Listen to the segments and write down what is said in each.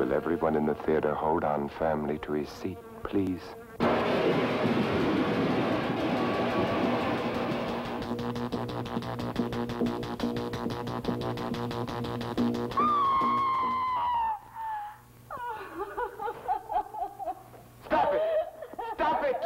Will everyone in the theater hold on firmly to his seat, please? Stop it! Stop it!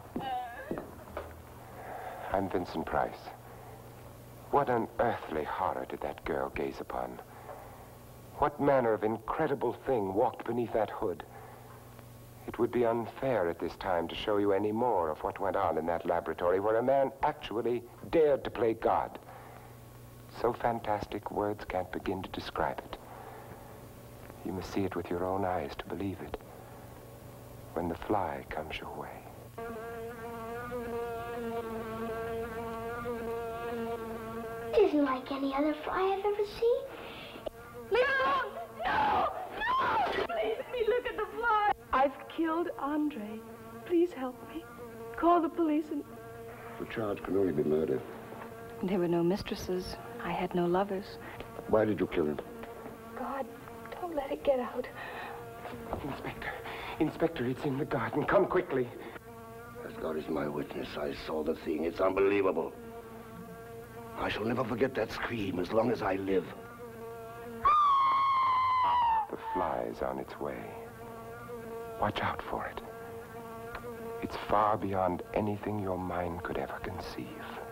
I'm Vincent Price. What unearthly horror did that girl gaze upon? What manner of incredible thing walked beneath that hood? It would be unfair at this time to show you any more of what went on in that laboratory where a man actually dared to play God. So fantastic, words can't begin to describe it. You must see it with your own eyes to believe it. When the fly comes your way. It isn't like any other fly I've ever seen. Leave it alone! No! No! Please let me look at the fly. I've killed Andre. Please help me. Call the police and... The charge can only be murder. There were no mistresses. I had no lovers. Why did you kill him? God, don't let it get out. Inspector. Inspector, it's in the garden. Come quickly. As God is my witness, I saw the thing. It's unbelievable. I shall never forget that scream as long as I live. The fly's on its way. Watch out for it. It's far beyond anything your mind could ever conceive.